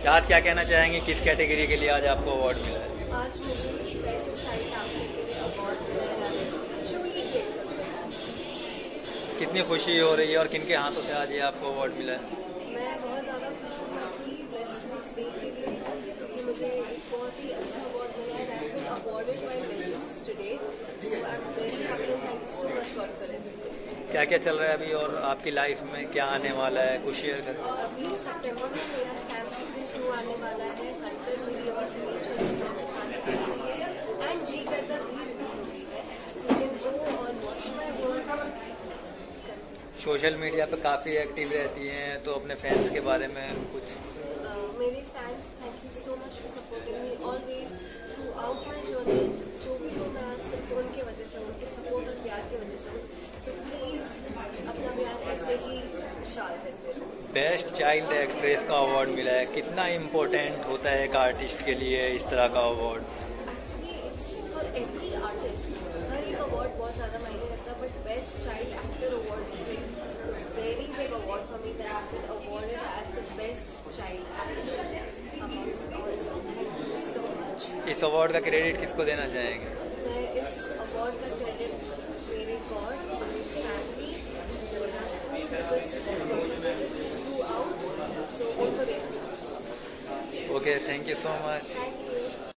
साथ क्या कहना चाहेंगे, किस कैटेगरी के लिए आज आपको अवार्ड मिला है? आज मुझे बेस्ट चाइल्ड एक्टर के लिए अवार्ड मिला है। Truly grateful for that. कितनी खुशी हो रही है और किनके हाथों से आज ये आपको अवार्ड मिला है? मैं बहुत ज़्यादा खुश हूँ। मैं ट्रूली ब्लेस्ड हूँ इस डे के लिए, क्योंकि मुझे एक बहुत ही अच्छा अवार्ड मिला है। I have been awarded by legends today, so I am very happy and thank you so much God for everything. क्या क्या चल रहा है अभी और आपकी लाइफ में क्या आने वाला है, कुछ शेयर करें। अभी सितंबर में मेरा स्कैम सीजन 2 आने वाला है। हंटर मेरी अभी सुनी चल रही है एंड जी करता री रिलीज हो रही है, सो यू कैन गो और watch my work. Social media पे काफ़ी एक्टिव रहती हैं, तो अपने फैंस के बारे में कुछ। मेरे fans, thank you so much for supporting me always throughout my journey. जो भी हूँ मैं आज सिर्फ उनके वजह से, उनके सपोर्ट और प्यार की वजह से हूँ। सो प्लीज़ अपना प्यार ऐसे ही शाल करते रहो। बेस्ट चाइल्ड एक्ट्रेस का अवार्ड मिला है, कितना इम्पोर्टेंट होता है एक आर्टिस्ट के लिए इस तरह का award? Actually it's for every artist. हर एक अवार्ड बहुत ज़्यादा मायने रखता है, but best child actor award is like very big award for me, that I been awarded as the best child actor amongst all. So thank you so much. इस award का credit किसको देना चाहेंगे? मैं इस अवार्ड का credit मेरे God, मेरी फैमिली, मेरा school, because this throughout, सो उनको देना चाहूँगी। Okay, thank you so much. Thank you.